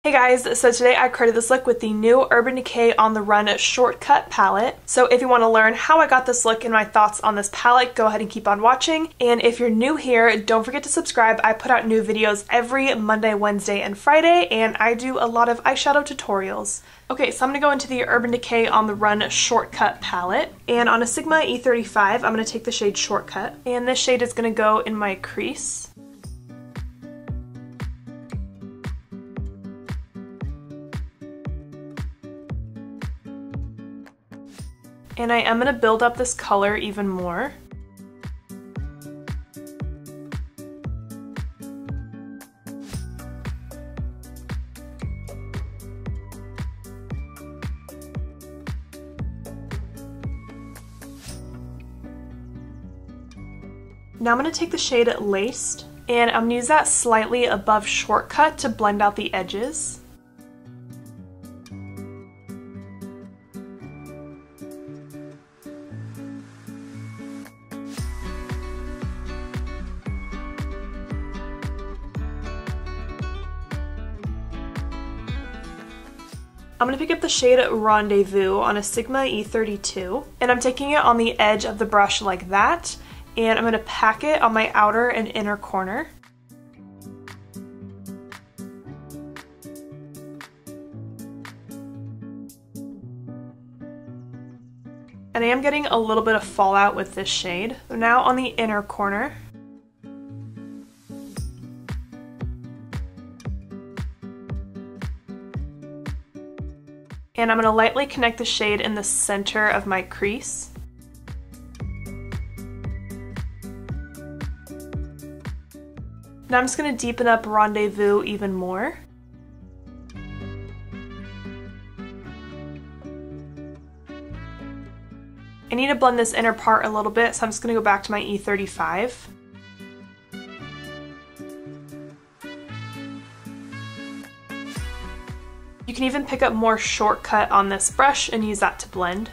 Hey guys, so today I created this look with the new Urban Decay On The Run Shortcut palette. So if you want to learn how I got this look and my thoughts on this palette, go ahead and keep on watching. And if you're new here, don't forget to subscribe. I put out new videos every Monday, Wednesday, and Friday, and I do a lot of eyeshadow tutorials. Okay, so I'm going to go into the Urban Decay On The Run Shortcut palette. And on a Sigma E35, I'm going to take the shade Shortcut. And this shade is going to go in my crease. And I am going to build up this color even more. Now I'm going to take the shade Laced, and I'm going to use that slightly above Shortcut to blend out the edges. I'm going to pick up the shade Rendezvous on a Sigma E32, and I'm taking it on the edge of the brush like that, and I'm going to pack it on my outer and inner corner. And I am getting a little bit of fallout with this shade. So now on the inner corner, and I'm going to lightly connect the shade in the center of my crease. Now I'm just going to deepen up Rendezvous even more. I need to blend this inner part a little bit, so I'm just going to go back to my E35. You can even pick up more Shortcut on this brush and use that to blend.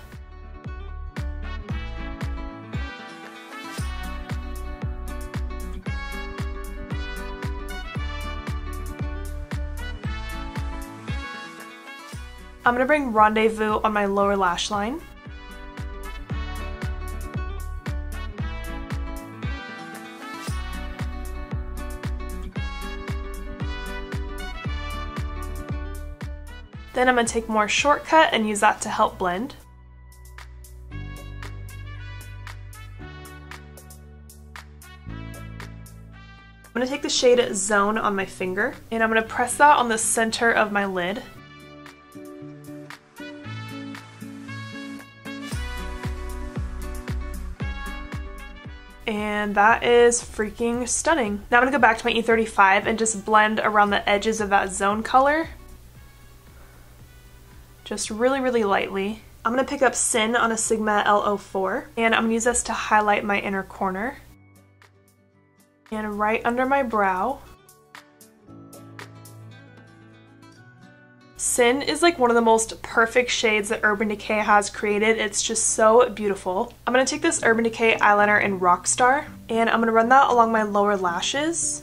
I'm going to bring Rendezvous on my lower lash line. Then I'm going to take more Shortcut and use that to help blend. I'm going to take the shade Zone on my finger, and I'm going to press that on the center of my lid. And that is freaking stunning. Now I'm going to go back to my E35 and just blend around the edges of that Zone color. Just really, really lightly. I'm going to pick up Sin on a Sigma L04, and I'm going to use this to highlight my inner corner. And right under my brow. Sin is like one of the most perfect shades that Urban Decay has created. It's just so beautiful. I'm going to take this Urban Decay eyeliner in Rockstar, and I'm going to run that along my lower lashes.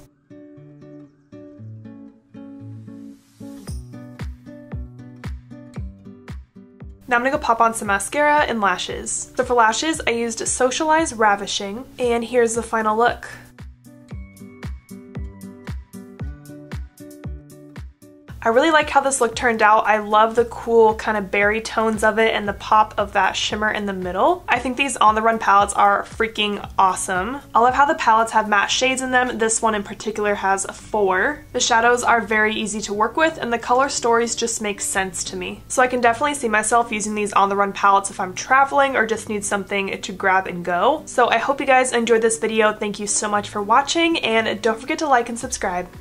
Now I'm going to go pop on some mascara and lashes. So for lashes, I used Socialize Ravishing, and here's the final look. I really like how this look turned out. I love the cool kind of berry tones of it and the pop of that shimmer in the middle. I think these On The Run palettes are freaking awesome. I love how the palettes have matte shades in them. This one in particular has 4. The shadows are very easy to work with, and the color stories just make sense to me. So I can definitely see myself using these On The Run palettes if I'm traveling or just need something to grab and go. So I hope you guys enjoyed this video. Thank you so much for watching, and don't forget to like and subscribe.